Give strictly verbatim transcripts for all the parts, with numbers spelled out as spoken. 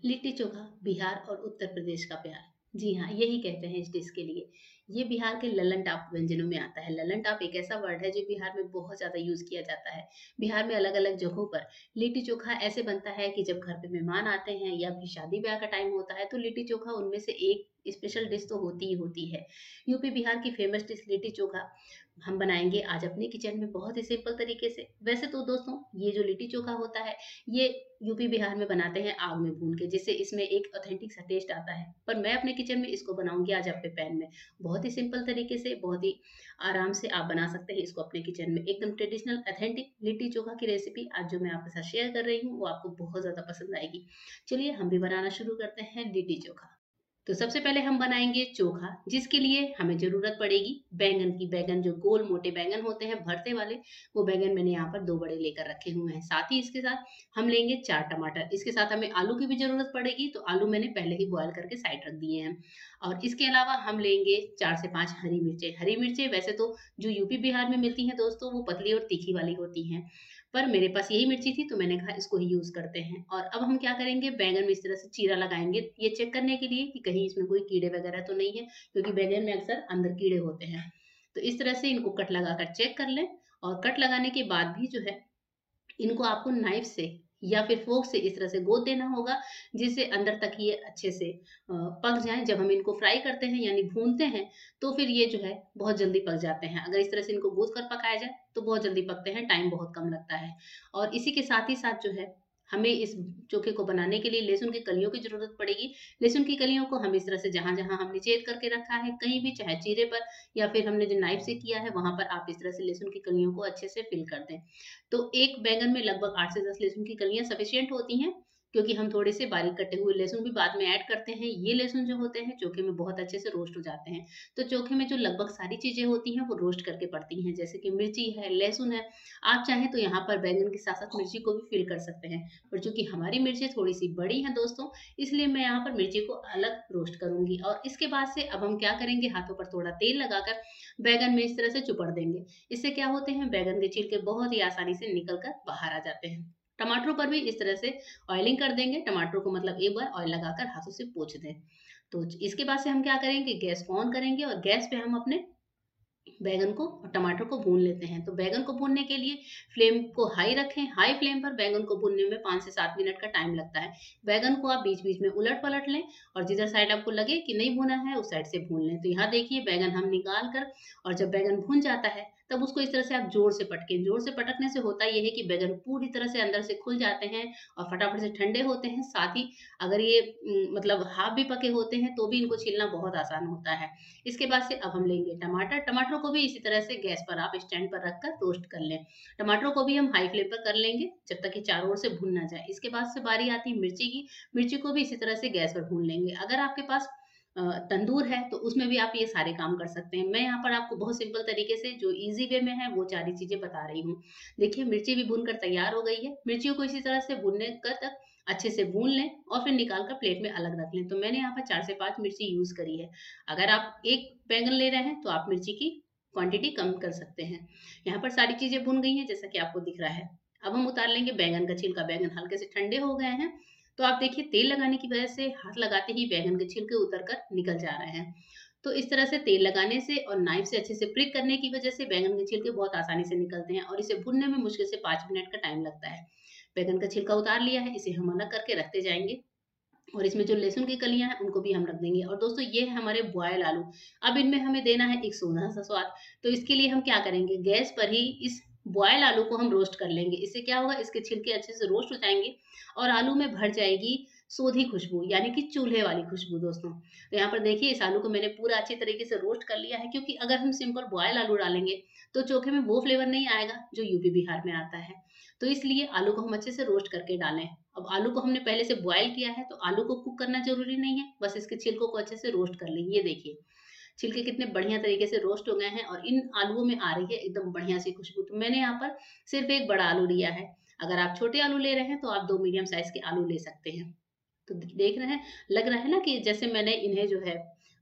लिट्टी चोखा बिहार और उत्तर प्रदेश का प्यार। जी हाँ, यही कहते हैं इस डिश के लिए। ये बिहार के लल्लन टाप व्यंजनों में आता है। लल्लन टाप एक ऐसा वर्ड है जो बिहार में बहुत ज़्यादा यूज़ किया जाता है। बिहार में अलग-अलग जगहों पर लिट्टी चोखा ऐसे बनता है कि जब घर पे मेहमान आते हैं या फिर शादी-ब्याह का टाइम होता है तो लिट्टी चोखा उनमें से एक स्पेशल डिश तो होती ही होती है। यूपी बिहार की फेमस डिश लिट्टी चोखा हम बनाएँगे आज अपने किचन में बहुत ही सिंपल तरीके से। वैसे तो दोस्तों ये जो लिट्टी चोखा होता है ये यूपी बिहार में बनाते हैं आग में भून के, जिससे इसमें एक ऑथेंटिक सा टेस्ट आता है। पर मैं अपने किचन में इसको बनाऊँगी आज अपने पैन में। बहुत ही सिंपल तरीके से, बहुत ही आराम से आप बना सकते हैं इसको अपने किचन में। एकदम ट्रेडिशनल ऑथेंटिक लिट्टी चोखा की रेसिपी आज जो मैं आपके साथ शेयर कर रही हूँ, वो आपको बहुत ज़्यादा पसंद आएगी। चलिए हम भी बनाना शुरू करते हैं लिट्टी चोखा। तो सबसे पहले हम बनाएँगे चोखा, जिसके लिए हमें ज़रूरत पड़ेगी बैंगन की। बैंगन जो गोल मोटे बैंगन होते हैं भरते वाले, वो बैंगन मैंने यहाँ पर दो बड़े लेकर रखे हुए हैं। साथ ही इसके साथ हम लेंगे चार टमाटर। इसके साथ हमें आलू की भी ज़रूरत पड़ेगी, तो आलू मैंने पहले ही बॉयल करके साइड रख दिए हैं। और इसके अलावा हम लेंगे चार से पाँच हरी मिर्चें। हरी मिर्चें वैसे तो जो यूपी बिहार में मिलती हैं दोस्तों, वो पतली और तीखी वाली होती हैं। पर मेरे पास यही मिर्ची थी तो मैंने कहा इसको ही यूज़ करते हैं। और अब हम क्या करेंगे, बैंगन में इस तरह से चीरा लगाएँगे, ये चेक करने के लिए कि कहीं इसमें कोई कीड़े वगैरह तो नहीं है, क्योंकि बैंगन में अक्सर अंदर कीड़े होते हैं। तो इस तरह से इनको कट लगाकर चेक कर लें। और कट लगाने के बाद भी जो है इनको आपको नाइफ से या फिर फोर्क से इस तरह से गोद देना होगा, जिससे अंदर तक ये अच्छे से अ, पक जाएँ। जब हम इनको फ्राई करते हैं यानी भूनते हैं, तो फिर ये जो है बहुत जल्दी पक जाते हैं। अगर इस तरह से इनको गूँथ कर पकाया जाए, तो बहुत जल्दी पकते हैं, टाइम बहुत कम लगता है। और इसी के साथ ही साथ जो है, हमें इस चोखे को बनाने के लिए लहसुन की कलियों की ज़रूरत पड़ेगी। लहसुन की कलियों को हम इस तरह से जहाँ-जहाँ हमने छेद करके रखा है, कहीं भी चाहे चीरे पर या फिर हमने जो नाइफ से किया है, वहाँ पर आप इस तरह से लहसुन की कलियों को अच्छे से फिल कर दें। तो एक बैंगन में लगभग आठ से दस लहसुन की कलियाँ सफिशिएंट होती हैं, क्योंकि हम थोड़े से बारीक कटे हुए लहसुन भी बाद में ऐड करते हैं। ये लहसुन जो होते हैं चोखे में बहुत अच्छे से रोस्ट हो जाते हैं। तो चोखे में जो लगभग सारी चीज़ें होती हैं वो रोस्ट करके पड़ती हैं, जैसे कि मिर्ची है, लहसुन है। आप चाहें तो यहाँ पर बैंगन के साथ-साथ मिर्ची को भी फिल कर सकते हैं। पर चूँकि हमारी मिर्चें थोड़ी-सी बड़ी हैं दोस्तों, इसलिए मैं यहाँ पर मिर्ची को अलग रोस्ट करूँगी। और इसके बाद से अब हम क्या करेंगे, हाथों पर थोड़ा तेल लगाकर बैंगन में इस तरह से चुपड़ देंगे। इससे क्या होते हैं, बैगन के छिलके बहुत ही आसानी से निकल कर बाहर आ जाते हैं। टमाटरों पर भी इस तरह से ऑयलिंग कर देंगे। टमाटरों को मतलब एक बार ऑयल लगाकर हाथों से पोंछ दें। तो इसके बाद से हम क्या करेंगे, गैस को ऑन करेंगे और गैस पे हम अपने बैंगन को और टमाटर को भून लेते हैं। तो बैंगन को भूनने के लिए फ्लेम को हाई रखें। हाई फ्लेम पर बैंगन को भूनने में पाँच से सात मिनट का टाइम लगता है। बैंगन को आप बीच-बीच में उलट-पलट लें और जिधर साइड आपको लगे कि नहीं भुना है, उस साइड से भून लें। तो यहाँ देखिए बैंगन हम निकाल कर, और जब बैंगन भुन जाता है, तब उसको इस तरह से आप ज़ोर से पटकें। ज़ोर से पटकने से होता ये है कि बैंगन पूरी तरह से अंदर से खुल जाते हैं और फटाफट से ठंडे होते हैं। साथ ही अगर ये उम, मतलब हाफ़ भी पके होते हैं, तो भी इनको छीलना बहुत आसान होता है। इसके बाद से अब हम लेंगे टमाटर। टमाटरों को भी इसी तरह से गैस पर आप स्टैंड पर रखकर रोस्ट कर लें। टमाटरों को भी हम हाई फ्लेम पर कर लेंगे जब तक कि चारों ओर से भुन ना जाए। इसके बाद से बारी आती है मिर्ची की। मिर्ची को भी इसी तरह से गैस पर भून लेंगे। अगर आपके पास अ, तंदूर है तो उसमें भी आप ये सारे काम कर सकते हैं। मैं यहाँ पर आपको बहुत सिंपल तरीके से जो ईज़ी वे में है वो सारी चीज़ें बता रही हूँ। देखिए मिर्ची भी भून कर तैयार हो गई है। मिर्चियों को इसी तरह से भुनने कर तक अच्छे से भून लें और फिर निकाल कर प्लेट में अलग रख लें। तो मैंने यहाँ पर चार से पाँच मिर्ची यूज़ करी है। अगर आप एक बैंगन ले रहे हैं तो आप मिर्ची की क्वांटिटी कम कर सकते हैं। यहाँ पर सारी चीज़ें भुन गई हैं जैसा कि आपको दिख रहा है। अब हम उतार लेंगे बैंगन का छिलका। बैंगन हल्के से ठंडे हो गए हैं। तो आप देखिए तेल लगाने की वजह से हाथ लगाते ही बैंगन के छिलके उतर कर निकल जा रहे हैं। तो इस तरह से तेल लगाने से और नाइफ से अच्छे से प्रिक करने की वजह से बैंगन के छिलके बहुत आसानी से निकलते हैं और इसे भुनने में मुश्किल से पाँच मिनट का टाइम लगता है। बैंगन का छिलका उतार लिया है, इसे हम अलग करके रखते जाएँगे। और इसमें जो लहसुन की कलियाँ हैं, उनको भी हम रख देंगे। और दोस्तों ये है हमारे बॉयल आलू। अब इनमें हमें देना है एक सोंधा-सा स्वाद। तो इसके लिए हम क्या करेंगे, गैस पर ही इस बॉयल आलू को हम रोस्ट कर लेंगे। इससे क्या होगा, इसके छिलके अच्छे से रोस्ट हो जाएँगे और आलू में भर जाएगी सोंधी खुशबू, यानी कि चूल्हे वाली खुशबू दोस्तों। तो यहाँ पर देखिए इस आलू को मैंने पूरा अच्छी तरीके से रोस्ट कर लिया है, क्योंकि अगर हम सिंपल बॉयल आलू डालेंगे, तो चोखे में वो फ्लेवर नहीं आएगा जो यूपी बिहार में आता है। तो इसलिए आलू को हम अच्छे से रोस्ट करके डालें। अब आलू को हमने पहले से बॉयल किया है, तो आलू को कुक करना ज़रूरी नहीं है, बस इसके छिलकों को अच्छे से रोस्ट कर लें। ये देखिए, छिलके कितने बढ़िया तरीके से रोस्ट हो गए हैं और इन आलूओं में आ रही है एकदम बढ़िया-सी खुशबू। तो मैंने यहाँ पर सिर्फ़ एक बड़ा आलू लिया है। अगर आप छोटे आलू ले रहे हैं, तो आप दो मीडियम साइज़ के आलू ले सकते हैं। तो द देख रहे हैं, लग रहा है ना कि जैसे मैंने इन्हें जो है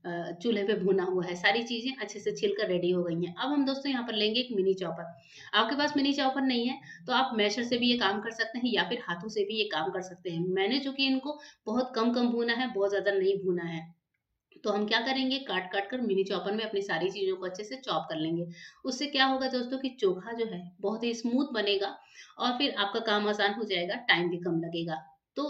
अ, चूल्हे पे भुना हुआ है, सारी चीज़ें अच्छे से छिलकर रेडी हो गई हैं। अब हम दोस्तों यहाँ पर लेंगे एक मिनी चॉपर। आपके पास मिनी चॉपर नहीं है, तो आप मैशर से भी ये काम कर सकते हैं या फिर हाथों से भी ये काम कर सकते हैं। मैंने चूँकि इनको बहुत कम-कम भूना है, बहुत ज़्यादा नहीं भूना है, तो हम क्या करेंगे, काट-काट कर मिनी चॉपर में अपनी सारी चीज़ों को अच्छे से चॉप कर लेंगे। उससे क्या होगा दोस्तों कि चोखा जो है बहुत ही स्मूथ बनेगा और फिर आपका काम आसान हो जाएगा, टाइम भी कम लगेगा। तो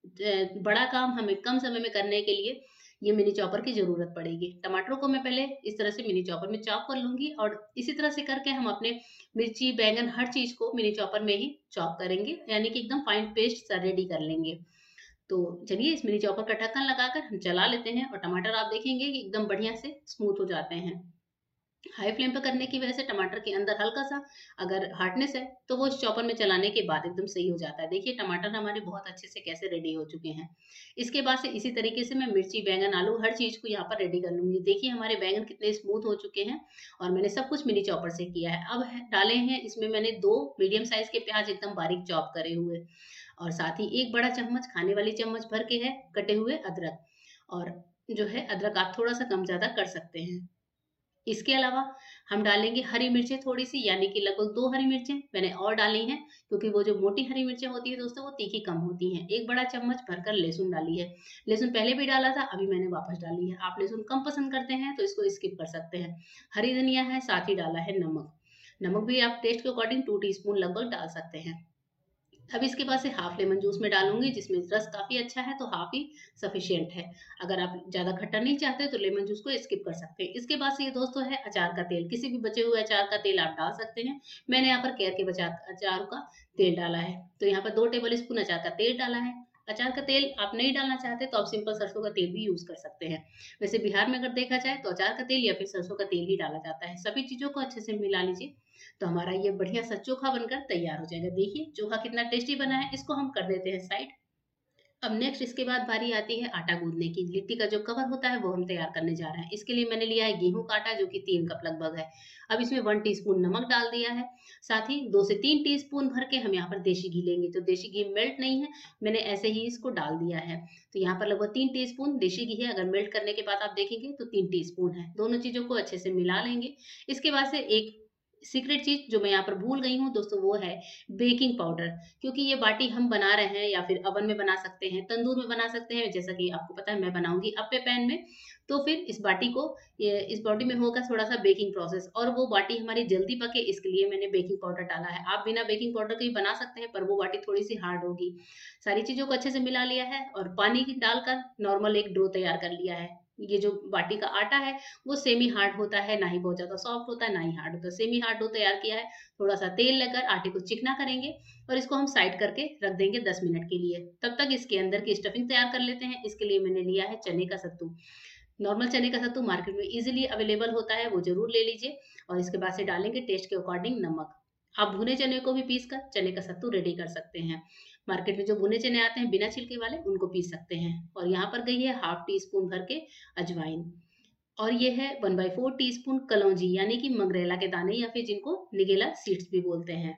अ, बड़ा काम हमें कम समय में करने के लिए ये मिनी चॉपर की ज़रूरत पड़ेगी। टमाटरों को मैं पहले इस तरह से मिनी चॉपर में चॉप कर लूँगी और इसी तरह से करके हम अपने मिर्ची, बैंगन हर चीज़ को मिनी चॉपर में ही चॉप करेंगे, यानी कि एकदम फाइन पेस्ट सा रेडी कर लेंगे। तो चलिए इस मिनी चॉपर का ढक्कन लगाकर हम चला लेते हैं और टमाटर आप देखेंगे कि एकदम बढ़िया से स्मूथ हो जाते हैं। हाई फ्लेम पे करने की वजह से टमाटर के अंदर हल्का-सा अगर हार्डनेस है, तो वो इस चॉपर में चलाने के बाद एकदम सही हो जाता है। देखिए टमाटर हमारे बहुत अच्छे से कैसे रेडी हो चुके हैं। इसके बाद से इसी तरीके से मैं मिर्ची, बैंगन, आलू हर चीज़ को यहाँ पर रेडी कर लूँगी। देखिए हमारे बैंगन कितने स्मूथ हो चुके हैं और मैंने सब कुछ मिनी चॉपर से किया है। अब है डाले हैं इसमें मैंने दो मीडियम साइज़ के प्याज़ एकदम बारीक चॉप करे हुए और साथ ही एक बड़ा चम्मच खाने वाली चम्मच भर के है कटे हुए अदरक और जो है अदरक आप थोड़ा-सा कम-ज़्यादा कर सकते हैं। इसके अलावा हम डालेंगे हरी मिर्चें थोड़ी-सी यानी कि लगभग दो हरी मिर्चें मैंने और डाली हैं क्योंकि वो जो मोटी हरी मिर्चें होती हैं दोस्तों वो तीखी कम होती हैं। एक बड़ा चम्मच भरकर लहसुन डाली है। लहसुन पहले भी डाला था, अभी मैंने वापस डाली है। आप लहसुन कम पसंद करते हैं तो इसको स्किप कर सकते हैं। हरी धनिया है, साथ ही डाला है नमक। नमक भी आप टेस्ट के अकॉर्डिंग दो टीस्पून लगभग डाल सकते हैं। अब इसके बाद से हाफ लेमन जूस मैं डालूँगी जिसमें रस काफ़ी अच्छा है तो हाफ ही सफिशिएंट है। अगर आप ज़्यादा खट्टा नहीं चाहते तो लेमन जूस को स्किप कर सकते हैं। इसके बाद से ये दोस्तों है अचार का तेल, किसी भी बचे हुए अचार का तेल आप डाल सकते हैं। मैंने यहाँ पर केयर के बचा अचार का तेल डाला है। तो यहाँ पर दो टेबल स्पून अचार का तेल डाला है। अचार का तेल आप नहीं डालना चाहते तो आप सिंपल सरसों का तेल भी यूज़ कर सकते हैं। वैसे बिहार में अगर देखा जाए तो अचार का तेल या फिर सरसों का तेल ही डाला जाता है। सभी चीज़ों को अच्छे से मिला लीजिए तो हमारा ये बढ़िया सा चोखा बनकर तैयार हो जाएगा। देखिए चोखा कितना टेस्टी बना है, इसको हम कर देते हैं साइड। अब नेक्स्ट इसके बाद बारी आती है आटा गूँथने की। लिट्टी का जो कवर होता है वो हम तैयार करने जा रहे हैं। इसके लिए मैंने लिया है गेहूँ का आटा जो कि तीन कप लगभग है। अब इसमें एक टीस्पून नमक डाल दिया है। साथ ही दो से तीन टीस्पून भर के हम यहाँ पर देशी घी लेंगे। तो देशी घी मेल्ट नहीं है, मैंने ऐसे ही इसको डाल दिया है। तो यहाँ पर लगभग तीन टीस्पून देशी घी है, अगर मेल्ट करने के बाद आप देखेंगे तो तीन टीस्पून है। दोनों चीज़ों को अच्छे से मिला लेंगे। इसके बाद से एक सीक्रेट चीज़ जो मैं यहाँ पर भूल गई हूँ दोस्तों वो है बेकिंग पाउडर। क्योंकि ये बाटी हम बना रहे हैं या फिर ओवन में बना सकते हैं, तंदूर में बना सकते हैं, जैसा कि आपको पता है मैं बनाऊँगी अप्पे पैन में। तो फिर इस बाटी को ये इस बाटी में होगा थोड़ा-सा बेकिंग प्रोसेस और वो बाटी हमारी जल्दी पके इसके लिए मैंने बेकिंग पाउडर डाला है। आप बिना बेकिंग पाउडर के भी बना सकते हैं पर वो बाटी थोड़ी-सी हार्ड होगी। सारी चीज़ों को अच्छे से मिला लिया है और पानी की डालकर नॉर्मल एक डो तैयार कर लिया है। ये जो बाटी का आटा है वो सेमी हार्ड होता है, ना ही बहुत ज़्यादा सॉफ्ट होता है, ना ही हार्ड होता है। सेमी हार्ड डो तैयार किया है, थोड़ा-सा तेल लेकर आटे को चिकना करेंगे और इसको हम साइड करके रख देंगे दस मिनट के लिए। तब तक इसके अंदर की स्टफिंग तैयार कर लेते हैं। इसके लिए मैंने लिया है चने का सत्तू। नॉर्मल चने का सत्तू मार्केट में ईज़िली अवेलेबल होता है, वो ज़रूर ले लीजिए और इसके बाद से डालेंगे टेस्ट के अकॉर्डिंग नमक। आप भुने चने को भी पीस कर चने का सत्तू रेडी कर सकते हैं। मार्केट में जो भुने चने आते हैं बिना छिलके वाले उनको पीस सकते हैं और यहाँ पर गई है हाफ टी स्पून भर के अजवाइन और ये है वन बाई फोर टीस्पून कलौंजी यानी कि मंगरेला के दाने या फिर जिनको निगेला सीड्स भी बोलते हैं।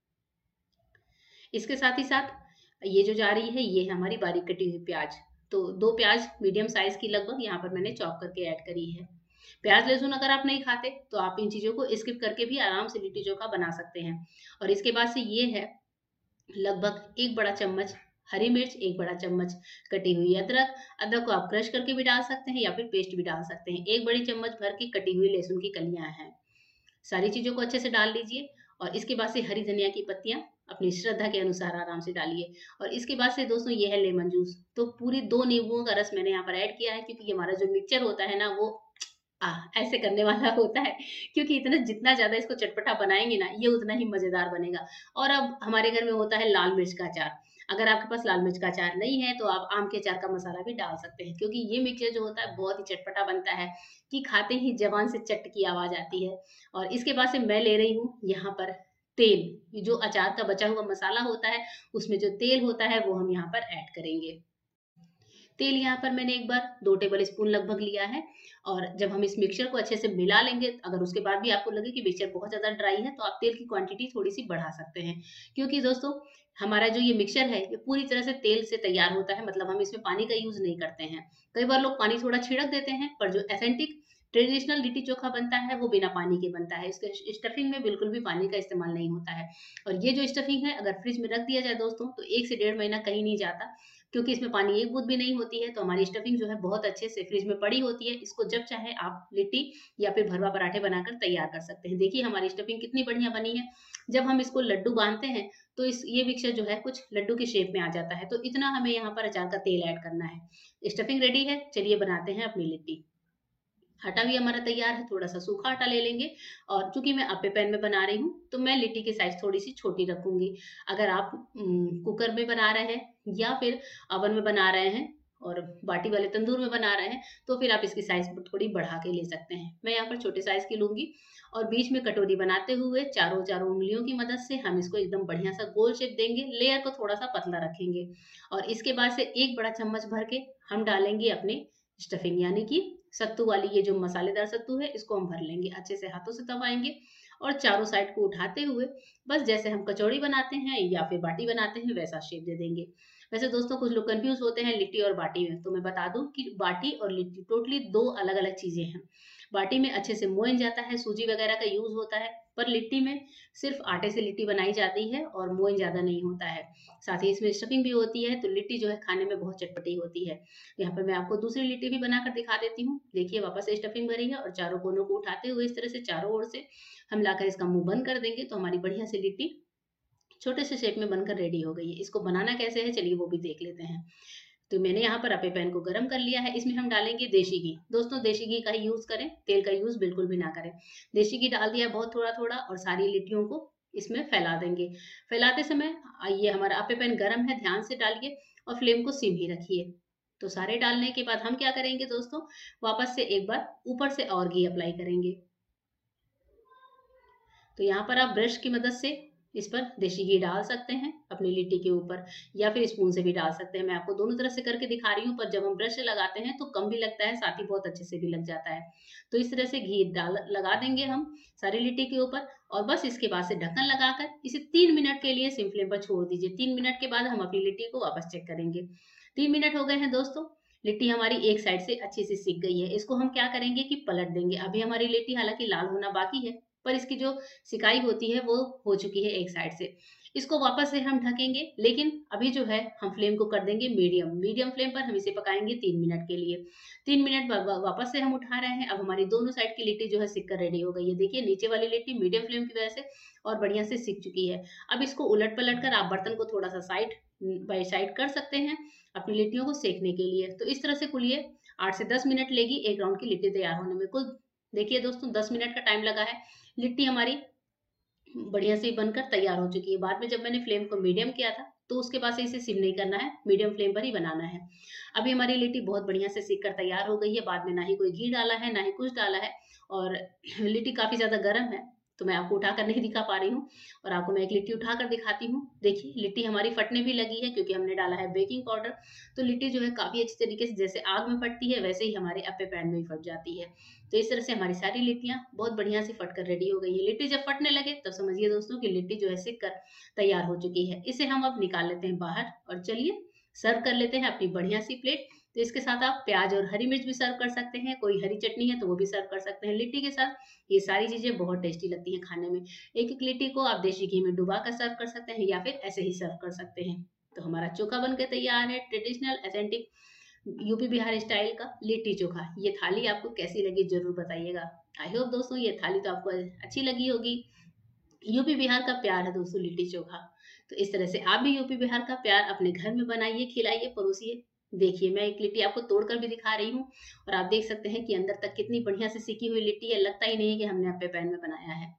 इसके साथ ही साथ ये जो जा रही है ये है हमारी बारीक कटी हुई प्याज। तो दो प्याज मीडियम साइज की लगभग यहाँ पर मैंने चॉप करके ऐड करी है। प्याज लहसुन अगर आप नहीं खाते तो आप इन चीज़ों को स्किप करके भी आराम से लिट्टी चोखा बना सकते हैं। और इसके बाद से ये है लगभग एक बड़ा चम्मच हरी मिर्च, एक बड़ा चम्मच कटी हुई अदरक। अदरक को आप क्रश करके भी डाल सकते हैं या फिर पेस्ट भी डाल सकते हैं। एक बड़ी चम्मच भर की कटी हुई लहसुन की कलियां हैं। सारी चीज़ों को अच्छे से डाल लीजिए और इसके बाद से हरी धनिया की पत्तियाँ अपनी श्रद्धा के अनुसार आराम से डालिए और इसके बाद से दोस्तों ये है लेमन जूस। तो पूरी दो नींबुओं का रस मैंने यहाँ पर ऐड किया है क्योंकि हमारा जो मिक्सचर होता है ना वो आह! ऐसे करने वाला होता है क्योंकि इतना जितना ज़्यादा इसको चटपटा बनाएँगे ना ये उतना ही मज़ेदार बनेगा। और अब हमारे घर में होता है लाल मिर्च का अचार। अगर आपके पास लाल मिर्च का अचार नहीं है तो आप आम के अचार का मसाला भी डाल सकते हैं क्योंकि ये मिक्सचर जो होता है बहुत ही चटपटा बनता है कि खाते ही ज़बान से चट की आवाज़ आती है। और इसके बाद से मैं ले रही हूँ यहाँ पर तेल। ये जो अचार का बचा हुआ मसाला होता है उसमें जो तेल होता है वो हम यहाँ पर ऐड करेंगे। तेल यहाँ पर मैंने एक बार दो टेबल स्पून लगभग लिया है। और जब हम इस मिक्सचर को अच्छे से मिला लेंगे, अगर उसके बाद भी आपको लगे कि मिक्सचर बहुत ज़्यादा ड्राई है, तो आप तेल की क्वांटिटी थोड़ी-सी बढ़ा सकते हैं। क्योंकि दोस्तों हमारा जो ये मिक्सचर है, ये पूरी तरह से तेल से तैयार होता है, मतलब हम इसमें पानी का यूज़ नहीं करते हैं। कई बार लोग पानी थोड़ा छिड़क देते हैं, पर जो ऑथेंटिक ट्रेडिशनल लिट्टी चोखा बनता है, वो बिना पानी के बनता है। इसके स्टफिंग में बिल्कुल भी पानी का इस्तेमाल नहीं होता है। और ये जो स्टफिंग है, अगर फ्रिज में रख दिया जाए दोस्तों, तो एक से डेढ़ महीना कहीं नहीं जाता, क्योंकि इसमें पानी एक बूँद भी नहीं होती है। तो हमारी स्टफिंग जो है बहुत अच्छे से फ्रिज में पड़ी होती है। इसको जब चाहे आप लिट्टी या फिर भरवा पराठे बनाकर तैयार कर सकते हैं। देखिए हमारी स्टफिंग कितनी बढ़िया बनी है। जब हम इसको लड्डू बाँधते हैं, तो इस ये मिक्सचर जो है कुछ लड्डू के शेप में आ जाता है। तो इतना हमें यहाँ पर अचार का तेल ऐड करना है। स्टफिंग रेडी है, चलिए बनाते हैं अपनी लिट्टी। आटा भी हमारा तैयार है, थोड़ा-सा सूखा आटा ले लेंगे। और चूँकि मैं अप्पे पैन में बना रही हूँ, तो मैं लिट्टी की साइज़ थोड़ी-सी छोटी रखूँगी। अगर आप उम, कुकर में बना रहे हैं या फिर ओवन में बना रहे हैं और बाटी वाले तंदूर में बना रहे हैं, तो फिर आप इसकी साइज़ थोड़ी बढ़ा के ले सकते हैं। मैं यहाँ पर छोटे साइज़ की लूँगी और बीच में कटोरी बनाते हुए चारों चारों उँगलियों की मदद से हम इसको एकदम बढ़िया-सा गोल शेप देंगे, लेयर को थोड़ा-सा पतला रखेंगे। और इसके बाद से एक बड़ा चम्मच भर के हम डालेंगे अपनी स्टफिंग, यानी कि सत्तू वाली ये जो मसालेदार सत्तू है, इसको हम भर लेंगे। अच्छे से हाथों से दबाएँगे और चारों साइड को उठाते हुए बस जैसे हम कचौड़ी बनाते हैं या फिर बाटी बनाते हैं, वैसा शेप दे देंगे। वैसे दोस्तों कुछ लोग कन्फ्यूज़ होते हैं लिट्टी और बाटी में, तो मैं बता दूँ कि बाटी और लिट्टी टोटली दो अलग-अलग चीज़ें हैं। बाटी में अच्छे से मोयन जाता है, सूजी वगैरह का यूज़ होता है, पर लिट्टी में सिर्फ़ आटे से लिट्टी बनाई जाती है और मोयन ज़्यादा नहीं होता है। साथ ही इसमें स्टफिंग भी होती है, तो लिट्टी जो है खाने में बहुत चटपटी होती है। यहाँ पर मैं आपको दूसरी लिट्टी भी बनाकर दिखा देती हूँ। देखिए वापस से स्टफिंग भरी है और चारों कोनों को उठाते हुए इस तरह से चारों ओर से हम लाकर इसका मुँह बंद कर देंगे, तो हमारी बढ़िया सी लिट्टी छोटे से शेप में बनकर रेडी हो गई है। इसको बनाना कैसे है, चलिए वो भी देख लेते हैं। तो मैंने यहाँ पर अप्पे पैन को गरम कर लिया है, इसमें हम डालेंगे देशी घी। दोस्तों देशी घी का ही यूज़ करें, तेल का यूज़ बिल्कुल भी ना करें। देशी घी डाल दिया है बहुत थोड़ा-थोड़ा और सारी लिट्टियों को इसमें फैला देंगे। फैलाते समय अ, ये हमारा अप्पे पैन गरम है, ध्यान से डालिए और फ्लेम को सिम ही रखिए। तो सारे डालने के बाद हम क्या करेंगे दोस्तों, वापस से एक बार ऊपर से और घी अप्लाई करेंगे। तो यहाँ पर आप ब्रश की मदद से इस पर देशी घी डाल सकते हैं अपनी लिट्टी के ऊपर, या फिर स्पून से भी डाल सकते हैं। मैं आपको दोनों तरह से करके दिखा रही हूँ, पर जब हम ब्रश से लगाते हैं तो कम भी लगता है, साथ ही बहुत अच्छे से भी लग जाता है। तो इस तरह से घी डाल लगा देंगे हम सारी लिट्टी के ऊपर और बस इसके बाद से ढक्कन लगाकर इसे तीन मिनट के लिए सिम फ्लेम पर छोड़ दीजिए। तीन मिनट के बाद हम अपनी लिट्टी को वापस चेक करेंगे। तीन मिनट हो गए हैं दोस्तों, लिट्टी हमारी एक साइड से अच्छे से सिक गई है। इसको हम क्या करेंगे कि पलट देंगे। अभी हमारी लिट्टी हालाँकि लाल होना बाकी है, पर इसकी जो सिकाई होती है वो हो चुकी है एक साइड से। इसको वापस से हम ढकेंगे, लेकिन अभी जो है हम फ्लेम को कर देंगे मीडियम। मीडियम फ्लेम पर हम इसे पकाएँगे तीन मिनट के लिए। तीन मिनट बाद वा वापस से हम उठा रहे हैं। अब हमारी दोनों साइड की लिट्टी जो है सिक कर रेडी हो गई है। देखिए नीचे वाली लिट्टी मीडियम फ्लेम की वजह से और बढ़िया से सिक चुकी है। अब इसको उलट-पलट कर आप बर्तन को थोड़ा-सा साइड उम, बाय साइड कर सकते हैं अपनी लिट्टियों को सेकने के लिए। तो इस तरह से कुल ये आठ से दस मिनट लेगी एक राउंड की लिट्टी तैयार होने में। कुल देखिए दोस्तों दस मिनट का टाइम लगा है। लिट्टी हमारी बढ़िया से बनकर तैयार हो चुकी है। बाद में जब मैंने फ्लेम को मीडियम किया था, तो उसके बाद से इसे सिम नहीं करना है, मीडियम फ्लेम पर ही बनाना है। अभी हमारी लिट्टी बहुत बढ़िया से सिक कर तैयार हो गई है, बाद में ना ही कोई घी डाला है, ना ही कुछ डाला है और लिट्टी काफ़ी ज़्यादा गरम है, तो मैं आपको उठाकर नहीं दिखा पा रही हूँ और आपको मैं एक लिट्टी उठाकर दिखाती हूँ। देखिए, लिट्टी हमारी फटने भी लगी है क्योंकि हमने डाला है बेकिंग पाउडर, तो लिट्टी जो है काफ़ी अच्छी तरीके से जैसे आग में फटती है, वैसे ही हमारे अप्पे पैन में भी फट जाती है। तो इस तरह से हमारी सारी लिट्टियाँ बहुत बढ़िया से फट कर रेडी हो गई है। लिट्टी जब फटने लगे तब समझिए दोस्तों कि लिट्टी जो है सिक कर तैयार हो चुकी है। इसे हम अब निकाल लेते हैं बाहर और चलिए सर्व कर लेते हैं अपनी बढ़िया सी प्लेट। तो इसके साथ आप प्याज और हरी मिर्च भी सर्व कर सकते हैं, कोई हरी चटनी है तो वो भी सर्व कर सकते हैं। लिट्टी के साथ ये सारी चीज़ें बहुत टेस्टी लगती हैं खाने में। एक-एक लिट्टी को आप देसी घी में डुबा कर सर्व कर सकते हैं या फिर ऐसे ही सर्व कर सकते हैं। तो हमारा चोखा बन के तैयार है, traditional authentic UP Bihar style का लिट्टी चोखा। ये थाली आपको कैसी लगी ज़रूर बताइएगा। आई होप दोस्तों ये थाली तो आपको अच्छी लगी होगी। यूपी बिहार का प्यार है दोस्तों लिट्टी चोखा। तो इस तरह से आप भी यूपी बिहार का प्यार अपने घर में बनाइए, खिलाइए, परोसिए। देखिए मैं एक लिट्टी आपको तोड़कर भी दिखा रही हूँ और आप देख सकते हैं कि अंदर तक कितनी बढ़िया से सिकी हुई लिट्टी है, लगता ही नहीं है कि हमने अप्पे पैन में बनाया है।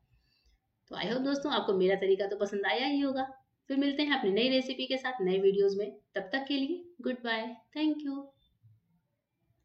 तो आई होप दोस्तों आपको मेरा तरीका तो पसंद आया ही होगा। फिर मिलते हैं अपनी नई रेसिपी के साथ नए वीडियोज़ में। तब तक के लिए गुड बाय। Thank you.